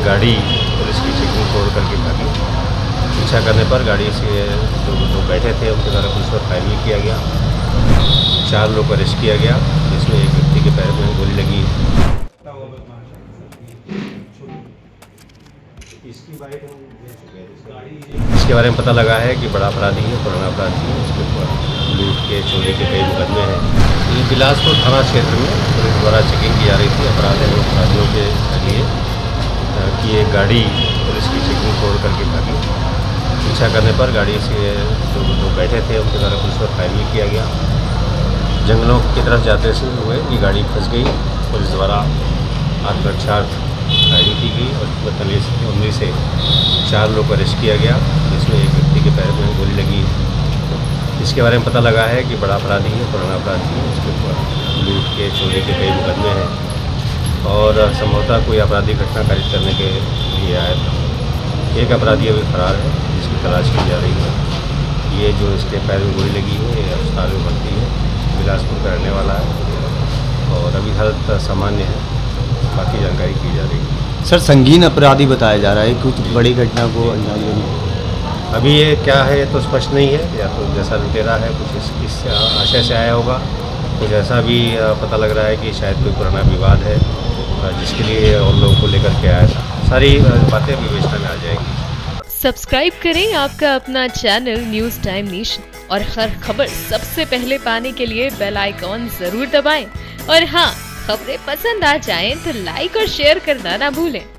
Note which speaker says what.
Speaker 1: गाड़ी पुलिस की चेकिंग तोड़ करके भागी। पीछा करने पर गाड़ी से जो बैठे थे उनके द्वारा पुलिस पर फायरिंग किया गया। 4 लोग को अरेस्ट किया गया, जिसमें एक व्यक्ति के पैर में गोली लगी। इसके बारे में पता लगा है कि बड़ा अपराधी है, पुराना अपराधी है। उसके ऊपर लूट के, चोरी के कई मुकदमे हैं। ये बिलासपुर थाना क्षेत्र में पुलिस द्वारा चेकिंग की जा रही थी अपराधियों के लिए कि एक गाड़ी पुलिस की चेकिंग तोड़ करके भागी। पीछा करने पर गाड़ी से जो बैठे थे उनके द्वारा पुलिस पर फायरिंग किया गया। जंगलों की तरफ जाते हुए ये गाड़ी फंस गई। पुलिस द्वारा आत्मरक्षा फायरिंग की गई और उनमें से 4 लोग को अरेस्ट किया गया, जिसमें एक व्यक्ति के पैर में गोली लगी। इसके बारे में पता लगा है कि बड़ा अपराधी है, पुराना अपराधी है। उसके ऊपर लूट के, चोरी के कई मुकदमे हैं और संभवतः कोई आपराधिक घटना कारित करने के लिए आया था। एक अपराधी अभी फरार है, जिसकी तलाश की जा रही है। ये जो इसके पैर में गोली लगी है, ये अस्पताल में भर्ती है, बिलासपुर का रहने वाला है और अभी हालत सामान्य है। बाकी जानकारी की जा रही है।
Speaker 2: सर, संगीन अपराधी बताया जा रहा है, कुछ बड़ी घटना को अंजाम देने।
Speaker 1: अभी ये क्या है तो स्पष्ट नहीं है, या तो जैसा लुटेरा है कुछ इस आशय से आया होगा, कुछ ऐसा भी पता लग रहा है कि शायद कोई पुराना विवाद है जिसके लिए और लोगों को लेकर के आया था। सारी बातें विवेचना में आ जाएगी।
Speaker 3: सब्सक्राइब करें आपका अपना चैनल न्यूज़ टाइम नेशन और हर खबर सबसे पहले पाने के लिए बेल आइकॉन जरूर दबाएं। और हाँ, खबरें पसंद आ जाएं तो लाइक और शेयर करना ना भूलें।